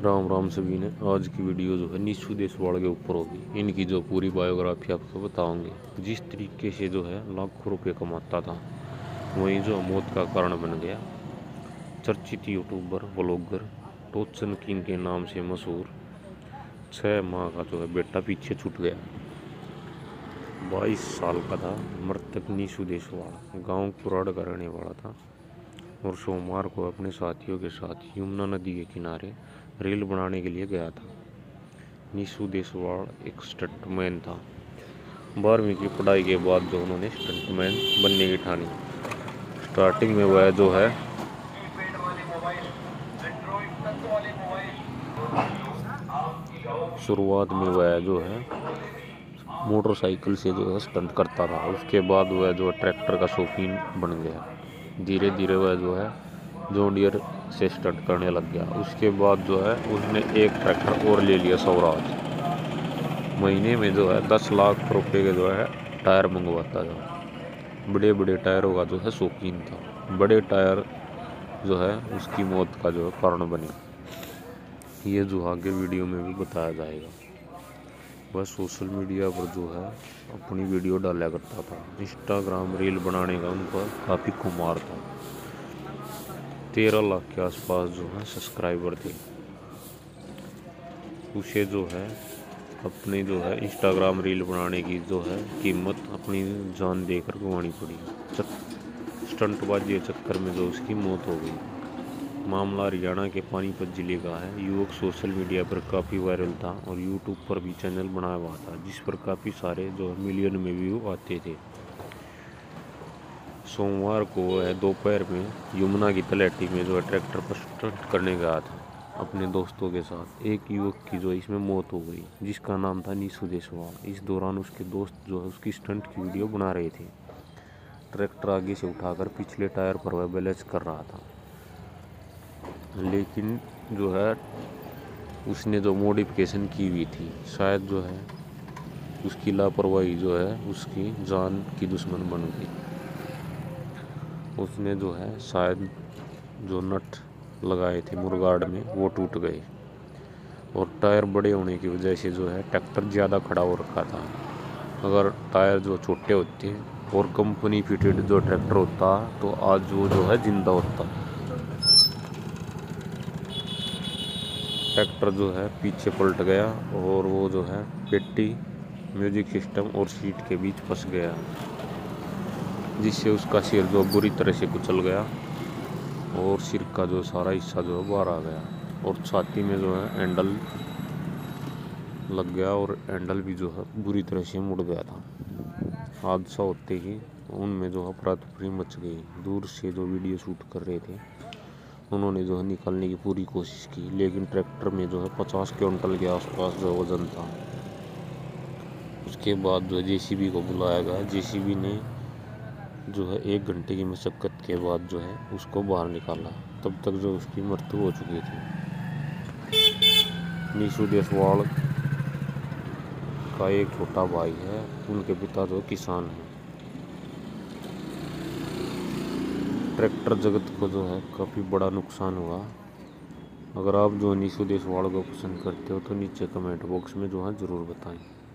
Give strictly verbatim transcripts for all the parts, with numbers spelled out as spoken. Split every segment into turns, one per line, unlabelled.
राम राम सभी ने। आज की वीडियो जो है नीशू देशवाल के ऊपर होगी। इनकी जो पूरी बायोग्राफी आपको बताऊंगे। जिस तरीके से जो है लाखों रुपए कमाता था, वहीं जो मौत का कारण बन गया। चर्चित यूट्यूबर ब्लॉगर टोचन किंग के नाम से मशहूर छः माह का जो है बेटा पीछे छूट गया। बाईस साल का था मृतक नीशू देशवाल। गांव कुराड़ का रहने वाला था और सोमवार को अपने साथियों के साथ यमुना नदी के किनारे रील बनाने के लिए गया था। नीशू देशवाल एक स्टंटमैन था। बारहवीं की पढ़ाई के बाद जो उन्होंने स्टंटमैन बनने की ठानी। स्टार्टिंग में वह जो है शुरुआत में वह जो है मोटरसाइकिल से जो है स्टंट करता था। उसके बाद वह जो है ट्रैक्टर का शौकीन बन गया। धीरे धीरे वह जो है जॉन डियर से स्टंट करने लग गया। उसके बाद जो है उसने एक ट्रैक्टर और ले लिया स्वराज। महीने में जो है दस लाख रुपए के जो है टायर मंगवाता था। बड़े बड़े टायरों का जो है शौकीन था। बड़े टायर जो है उसकी मौत का जो है कारण बने। ये जो आगे वीडियो में भी बताया जाएगा। वह सोशल मीडिया पर जो है अपनी वीडियो डाला करता था। इंस्टाग्राम रील बनाने का उनका काफ़ी खुमार था। तेरह लाख के आसपास जो है सब्सक्राइबर थे। उसे जो है अपनी जो है इंस्टाग्राम रील बनाने की जो है कीमत अपनी जान देकर गंवानी पड़ी। स्टंटबाजी के चक्कर में जो उसकी मौत हो गई। मामला हरियाणा के पानीपत जिले का है। युवक सोशल मीडिया पर काफ़ी वायरल था और यूट्यूब पर भी चैनल बनाया हुआ था, जिस पर काफ़ी सारे जो मिलियन में व्यू आते थे। सोमवार को वह दोपहर में यमुना की तलहटी में जो है ट्रैक्टर पर स्टंट करने गया था अपने दोस्तों के साथ। एक युवक की जो इसमें मौत हो गई, जिसका नाम था नीशू देशवाल। इस दौरान उसके दोस्त जो है उसकी स्टंट की वीडियो बना रहे थे। ट्रैक्टर आगे से उठाकर पिछले टायर पर वह बैलेंस कर रहा था, लेकिन जो है उसने जो मॉडिफिकेशन की हुई थी, शायद जो है उसकी लापरवाही जो है उसकी जान की दुश्मन बन गई। उसने जो है शायद जो नट लगाए थे मुरगाड़ में वो टूट गए और टायर बड़े होने की वजह से जो है ट्रैक्टर ज़्यादा खड़ा हो रखा था। अगर टायर जो छोटे होते और कंपनी फिटेड जो ट्रैक्टर होता तो आज वो जो है जिंदा होता। ट्रैक्टर जो है पीछे पलट गया और वो जो है पेटी, म्यूजिक सिस्टम और सीट के बीच फंस गया, जिससे उसका सिर जो बुरी तरह से कुचल गया और सिर का जो सारा हिस्सा जो है बाहर आ गया और छाती में जो है एंडल लग गया और एंडल भी जो है बुरी तरह से मुड़ गया था। हादसा होते ही उनमें जो है अफरा तफरी मच गई। दूर से जो वीडियो शूट कर रहे थे उन्होंने जो है निकालने की पूरी कोशिश की, लेकिन ट्रैक्टर में जो है पचास क्विंटल के आसपास जो वजन था। उसके बाद जो है जेसीबी को बुलाया गया। जेसीबी ने जो है एक घंटे की मशक्क़त के बाद जो है उसको बाहर निकाला। तब तक जो उसकी मृत्यु हो चुकी थी। नीशू देशवाल का एक छोटा भाई है। उनके पिता जो किसान हैं। ट्रैक्टर जगत को जो है काफ़ी बड़ा नुकसान हुआ। अगर आप जो नीशू देशवाल को पसंद करते हो तो नीचे कमेंट बॉक्स में जो है ज़रूर बताएं।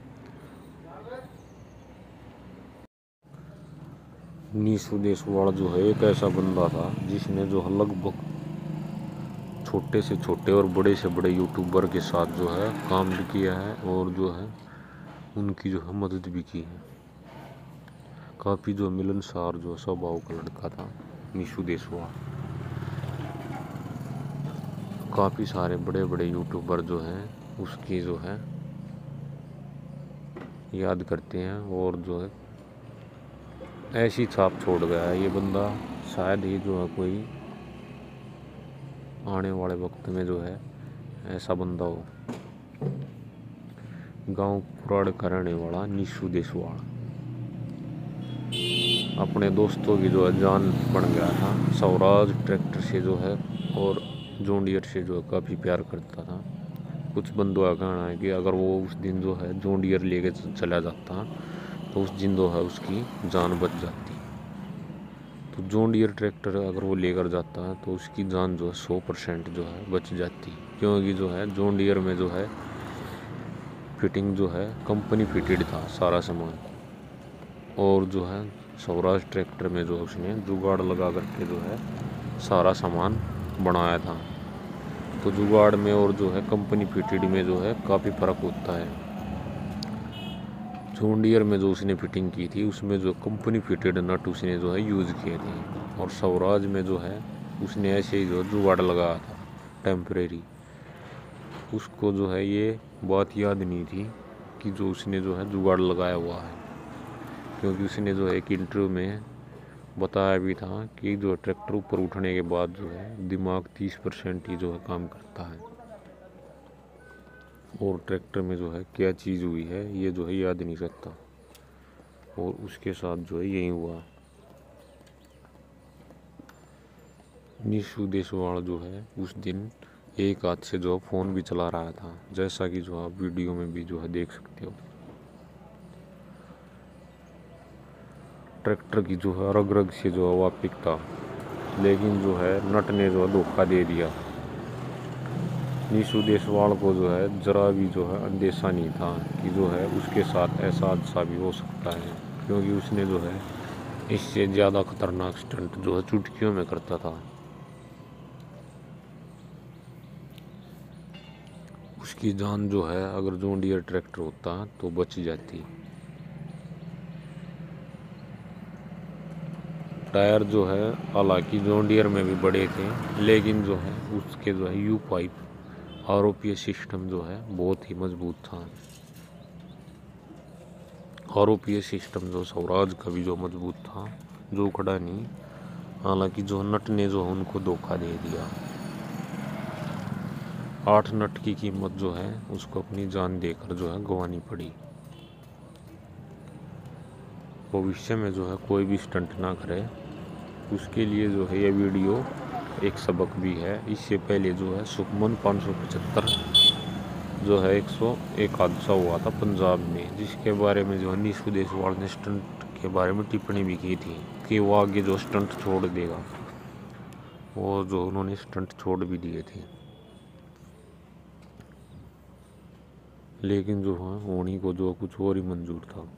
नीशू देशवाल जो है एक ऐसा बंदा था जिसने जो है लगभग छोटे से छोटे और बड़े से बड़े यूट्यूबर के साथ जो है काम भी किया है और जो है उनकी जो है मदद भी की है। काफ़ी जो मिलनसार जो स्वभाव का लड़का था नीशू देशवाल। काफ़ी सारे बड़े बड़े यूट्यूबर जो हैं उसकी जो है याद करते हैं और जो है ऐसी छाप छोड़ गया है ये बंदा। शायद ही जो है कोई आने वाले वक्त में जो है ऐसा बंदा हो। गांव कुराड़ का रहने वाला नीशू देशवाल अपने दोस्तों की जो है जान बन गया था। स्वराज ट्रैक्टर से जो है और जॉन डियर से जो है काफ़ी प्यार करता था। कुछ बंदों का कहना है कि अगर वो उस दिन जो है जॉन डियर लेके चला जाता तो उस दिन जो है उसकी जान बच जाती। तो जॉन डियर ट्रैक्टर अगर वो लेकर जाता है तो उसकी जान जो है सौ परसेंट जो है बच जाती। क्योंकि जो है जॉन डियर में जो है फिटिंग जो है कंपनी फिटेड था सारा सामान। और जो है स्वराज ट्रैक्टर में जो उसने जुगाड़ लगा करके जो है सारा सामान बनाया था। तो जुगाड़ में और जो है कंपनी फिटेड में जो है काफ़ी फ़र्क होता है। जॉन डियर में जो उसने फिटिंग की थी उसमें जो कंपनी फिटेड नट उसने जो है यूज़ किए थे, और स्वराज में जो है उसने ऐसे ही जो जुगाड़ लगाया था टेम्परेरी। उसको जो है ये बात याद नहीं थी कि जो उसने जो है जुगाड़ लगाया हुआ है, क्योंकि उसने जो है एक इंटरव्यू में बताया भी था कि जो ट्रैक्टर ऊपर उठने के बाद जो है दिमाग तीस परसेंट ही जो है काम करता है, और ट्रैक्टर में जो है क्या चीज़ हुई है ये जो है याद नहीं सकता। और उसके साथ जो है यही हुआ। निशु देशवाल जो है उस दिन एक हाथ से जो फ़ोन भी चला रहा था, जैसा कि जो आप वीडियो में भी जो है देख सकते हो। ट्रैक्टर की जो है रग रग से जो है वापिक था, लेकिन जो है नट ने जो है धोखा दे दिया। निशु देशवाल को जो है ज़रा भी जो है अंदेशा नहीं था कि जो है उसके साथ ऐसा हादसा भी हो सकता है, क्योंकि उसने जो है इससे ज़्यादा खतरनाक स्टंट जो है चुटकियों में करता था। उसकी जान जो है अगर जॉन डियर ट्रैक्टर होता तो बच जाती। टायर जो है हालांकि जॉन डियर में भी बड़े थे, लेकिन जो है उसके जो है U pipe R O P S system जो है बहुत ही मजबूत था। R O P S system जो स्वराज का भी जो मजबूत था, जो खड़ा नहीं। हालांकि जो नट ने जो है उनको धोखा दे दिया। आठ नट की कीमत जो है उसको अपनी जान देकर जो है गंवानी पड़ी। भविष्य में जो है कोई भी स्टंट ना करे, उसके लिए जो है ये वीडियो एक सबक भी है। इससे पहले जो है सुखमन पाँच सौ पचहत्तर जो है एक सौ एक हादसा हुआ था पंजाब में, जिसके बारे में जो है निशु देशवाल ने स्टंट के बारे में टिप्पणी भी की थी कि वो आगे जो स्टंट छोड़ देगा, और जो उन्होंने स्टंट छोड़ भी दिए थे। लेकिन जो है उन्हीं को जो कुछ और ही मंजूर था।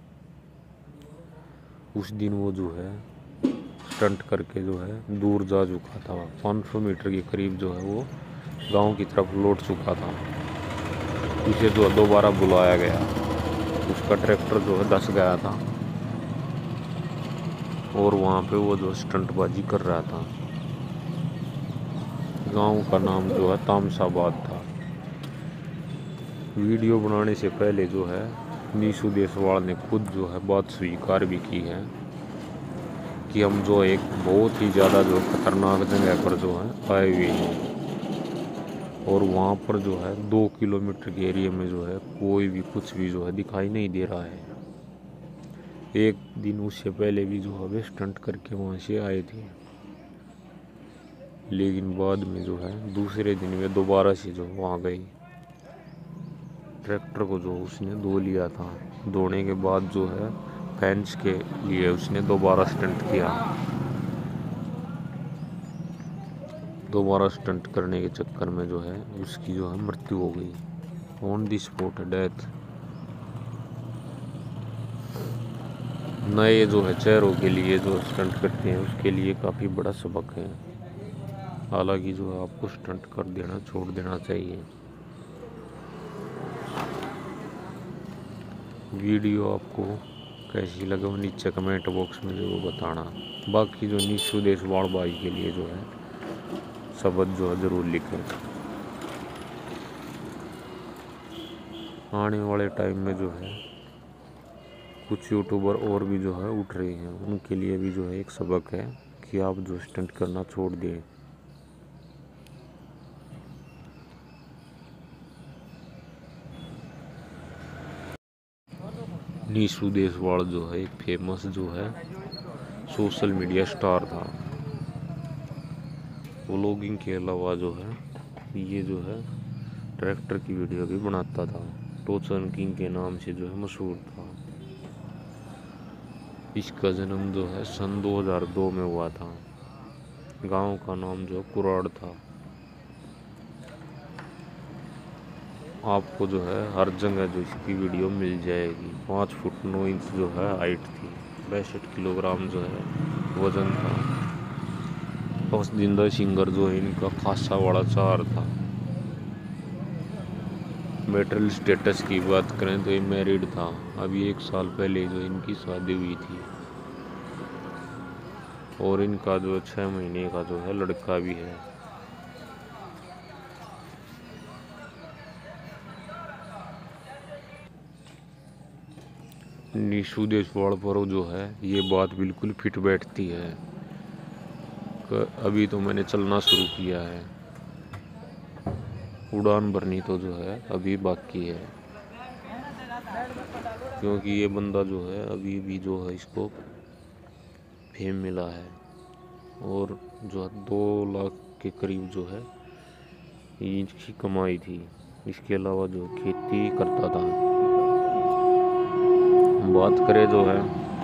उस दिन वो जो है स्टंट करके जो है दूर जा चुका था, पाँच सौ मीटर के करीब जो है वो गांव की तरफ लौट चुका था। उसे जो दोबारा बुलाया गया, उसका ट्रैक्टर जो है धंस गया था, और वहाँ पे वो जो स्टंटबाजी कर रहा था। गांव का नाम जो है तामसाबाद था। वीडियो बनाने से पहले जो है निशु देशवाल ने खुद जो है बात स्वीकार भी की है कि हम जो एक बहुत ही ज़्यादा जो खतरनाक जगह पर जो है आए हुए हैं, और वहाँ पर जो है दो किलोमीटर के एरिया में जो है कोई भी कुछ भी जो है दिखाई नहीं दे रहा है। एक दिन उससे पहले भी जो है वे स्टंट करके वहाँ से आए थे, लेकिन बाद में जो है दूसरे दिन वे दोबारा से जो वहाँ गई। ट्रैक्टर को जो उसने धो लिया था, धोने के बाद जो है फैंस के लिए उसने दोबारा स्टंट किया। दोबारा स्टंट करने के चक्कर में जो है उसकी जो है मृत्यु हो गई, ऑन दी स्पॉट डेथ। नए जो है चेहरों के लिए जो स्टंट करते हैं उसके लिए काफ़ी बड़ा सबक है। हालांकि जो है आपको स्टंट कर देना छोड़ देना चाहिए। वीडियो आपको कैसी लगा नीचे कमेंट बॉक्स में जरूर बताना। बाकी जो निशु देशवाल भाई के लिए जो है शब्द जो है ज़रूर लिखें। आने वाले टाइम में जो है कुछ यूट्यूबर और भी जो है उठ रहे हैं, उनके लिए भी जो है एक सबक है कि आप जो स्टंट करना छोड़ दें। निशु देशवाल जो है एक फेमस जो है सोशल मीडिया स्टार था। व्लॉगिंग के अलावा जो है ये जो है ट्रैक्टर की वीडियो भी बनाता था। टोचन किंग के नाम से जो है मशहूर था। इसका जन्म जो है सन दो हज़ार दो में हुआ था। गांव का नाम जो कुराड़ था। आपको जो है हर जगह जो इसकी वीडियो मिल जाएगी। पाँच फुट नौ इंच जो है हाइट थी, पैंसठ किलोग्राम जो है वजन था। पसंदीदा सिंगर जो है इनका खासा बड़ा चार था। मैरिटल स्टेटस की बात करें तो ये मैरिड था। अभी एक साल पहले जो इनकी शादी हुई थी और इनका जो छः महीने का जो है लड़का भी है। निशु देशवाल पर जो है ये बात बिल्कुल फिट बैठती है। अभी तो मैंने चलना शुरू किया है, उड़ान भरनी तो जो है अभी बाकी है, क्योंकि ये बंदा जो है अभी भी जो है इसको फेम मिला है और जो है दो लाख के करीब जो है इसकी कमाई थी। इसके अलावा जो खेती करता था। बात करें जो है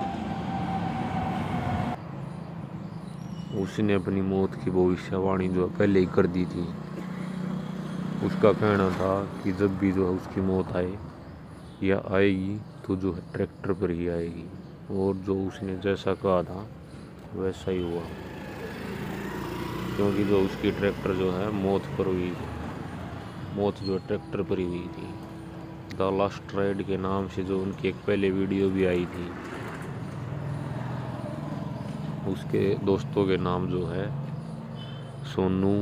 उसने अपनी मौत की भविष्यवाणी जो है पहले ही कर दी थी। उसका कहना था कि जब भी जो है उसकी मौत आए या आएगी तो जो है ट्रैक्टर पर ही आएगी, और जो उसने जैसा कहा था वैसा ही हुआ, क्योंकि जो उसकी ट्रैक्टर जो है मौत पर हुई थी। मौत जो ट्रैक्टर पर ही हुई थी। द लास्ट राइड के नाम से जो उनकी एक पहले वीडियो भी आई थी, उसके दोस्तों के नाम जो है सोनू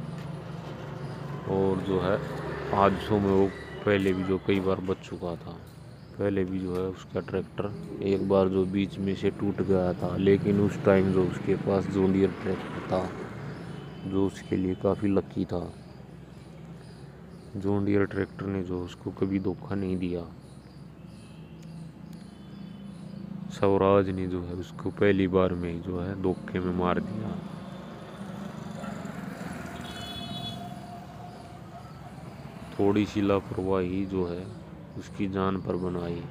और जो है हादसों में वो पहले भी जो कई बार बच चुका था। पहले भी जो है उसका ट्रैक्टर एक बार जो बीच में से टूट गया था, लेकिन उस टाइम जो उसके पास जॉन डीयर ट्रैक्टर था जो उसके लिए काफ़ी लकी था। जॉन डीयर ट्रैक्टर ने जो उसको कभी धोखा नहीं दिया। स्वराज ने जो है उसको पहली बार में ही जो है धोखे में मार दिया। थोड़ी सी लापरवाही जो है उसकी जान पर बनाई।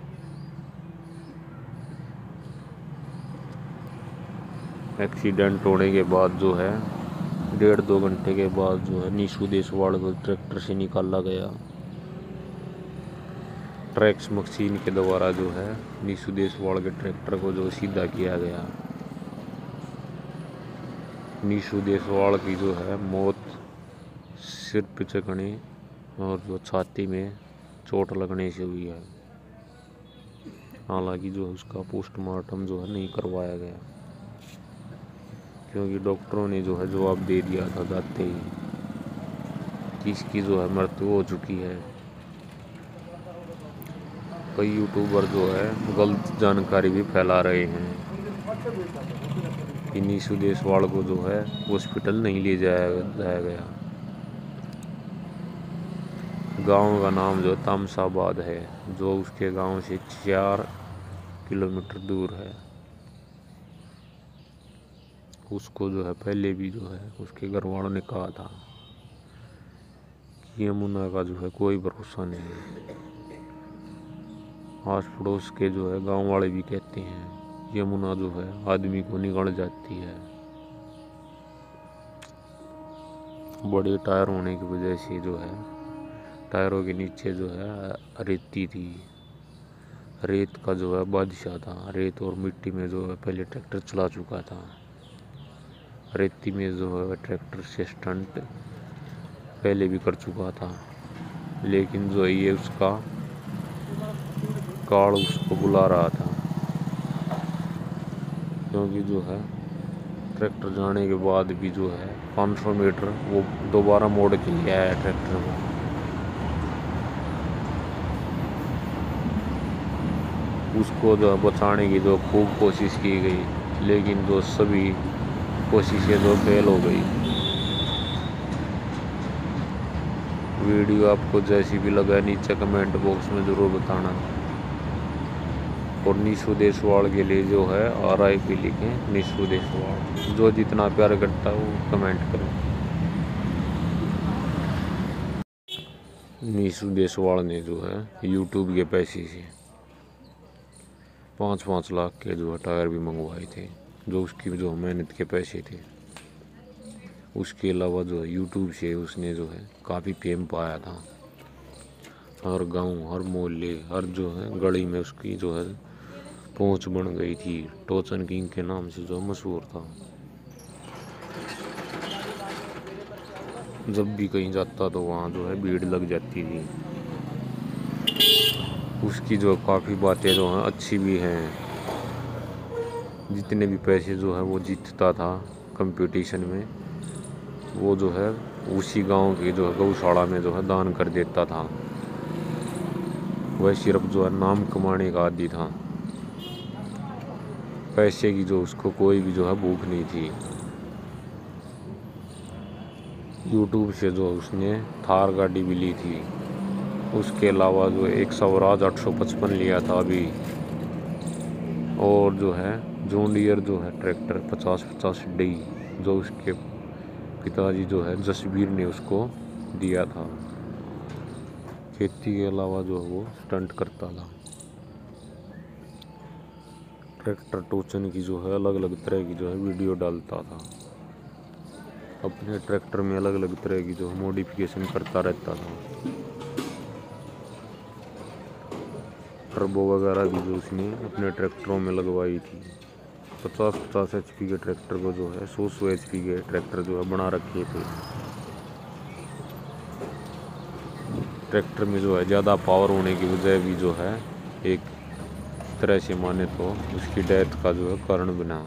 एक्सीडेंट होने के बाद जो है डेढ़ दो घंटे के बाद जो है निशु देशवाल को ट्रैक्टर से निकाला गया। ट्रैक्स मशीन के द्वारा जो है निशु देशवाल के ट्रैक्टर को जो सीधा किया गया। निशु देशवाल की जो है मौत सिर पे चकने और जो छाती में चोट लगने से हुई है। हालांकि जो है उसका पोस्टमार्टम जो है नहीं करवाया गया, क्योंकि डॉक्टरों ने जो है जवाब दे दिया था जाते ही कि इसकी जो है मृत्यु हो चुकी है। कई यूट्यूबर जो है गलत जानकारी भी फैला रहे हैं कि निशु देशवाल को जो है हॉस्पिटल नहीं ले जाया जाया गया। गांव का नाम जो तामसाबाद है, जो उसके गांव से चार किलोमीटर दूर है। उसको जो है पहले भी जो है उसके घर वालों ने कहा था कि यमुना का जो है कोई भरोसा नहीं है। आस पड़ोस के जो है गांव वाले भी कहते हैं यमुना जो है आदमी को निगल जाती है। बड़े टायर होने की वजह से जो है टायरों के नीचे जो है रेती थी। रेत का जो है बादशाह था। रेत और मिट्टी में जो है पहले ट्रैक्टर चला चुका था। रेती में जो है ट्रैक्टर से स्टंट पहले भी कर चुका था, लेकिन जो है ये उसका काल उसको बुला रहा था, क्योंकि जो है ट्रैक्टर जाने के बाद भी जो है पाँच सौ मीटर वो दोबारा मोड़ के लिए आया ट्रैक्टर को। उसको जो बचाने की जो खूब कोशिश की गई, लेकिन जो सभी कोशिशें जो फेल हो गई। वीडियो आपको जैसी भी लगा नीचे कमेंट बॉक्स में ज़रूर बताना, और निशु देशवाल के लिए जो है आर आई पी लिखें। निशु देशवाल जो जितना प्यार करता है वो कमेंट करें। निशु देशवाल ने जो है यूट्यूब के पैसे से पाँच पाँच लाख के जो है टायर भी मंगवाए थे, जो उसकी जो मेहनत के पैसे थे। उसके अलावा जो है यूट्यूब से उसने जो है काफ़ी फेम पाया था। हर गांव, हर मोहल्ले, हर जो है गली में उसकी जो है पहुंच बन गई थी। टोचन किंग के नाम से जो मशहूर था। जब भी कहीं जाता तो वहाँ जो है भीड़ लग जाती थी। उसकी जो काफ़ी बातें जो हैं अच्छी भी हैं। जितने भी पैसे जो है वो जीतता था कंपटीशन में, वो जो है उसी गांव की जो है गौशाला में जो है दान कर देता था। वह सिर्फ जो है नाम कमाने का आदी था। पैसे की जो उसको कोई भी जो है भूख नहीं थी। यूट्यूब से जो उसने थार गाड़ी भी ली थी। उसके अलावा जो एक स्वराज आठ सौ पचपन लिया था अभी। और जो है जॉन डियर जो है ट्रैक्टर पचास पचास डी, जो उसके पिताजी जो है जसबीर ने उसको दिया था। खेती के अलावा जो है वो स्टंट करता था। ट्रैक्टर टोचन की जो है अलग अलग तरह की जो है वीडियो डालता था। अपने ट्रैक्टर में अलग अलग तरह की जो है मॉडिफिकेशन करता रहता था। टर्बो वगैरह भी जो उसने अपने ट्रैक्टरों में लगवाई थी। पचास पचास एच पी के ट्रैक्टर को जो है सौ सौ एच पी के ट्रैक्टर जो है बना रखे थे। ट्रैक्टर में जो है ज़्यादा पावर होने की वजह भी जो है एक तरह से माने तो उसकी डेथ का जो है कारण बना।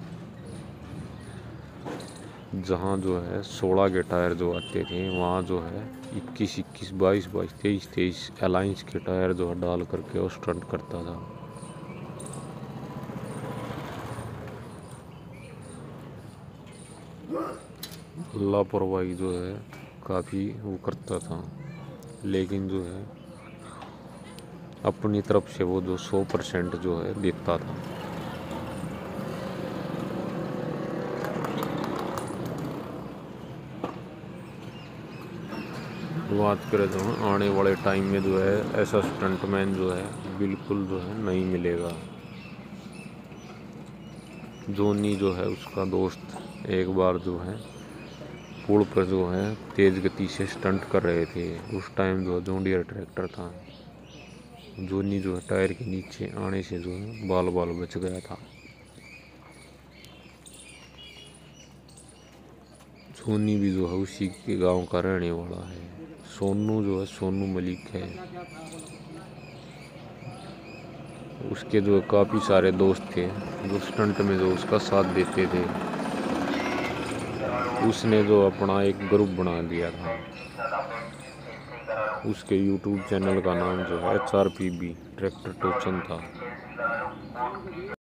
जहाँ जो है सोलह के टायर जो आते थे, वहाँ जो है इक्कीस इक्कीस बाईस बाईस तेईस तेईस अलायंस के टायर जो है डाल करके वो स्टंट करता था। लापरवाही जो है काफ़ी वो करता था, लेकिन जो है अपनी तरफ से वो जो सौ परसेंट जो है देता था। बात करें तो आने वाले टाइम में जो है ऐसा स्टंटमैन जो है बिल्कुल जो है नहीं मिलेगा। जोनी जो है उसका दोस्त एक बार जो है पुल पर जो है तेज़ गति से स्टंट कर रहे थे। उस टाइम जो जॉन डियर ट्रैक्टर था। जोनी जो है टायर के नीचे आने से जो है बाल बाल बच गया था। जोनी भी जो है उसी के गांव का रहने वाला है। सोनू जो है सोनू मलिक है। उसके जो काफ़ी सारे दोस्त थे जो स्टंट में जो उसका साथ देते थे। उसने जो अपना एक ग्रुप बना दिया था। उसके यूट्यूब चैनल का नाम जो है H R P B tractor टोचन था।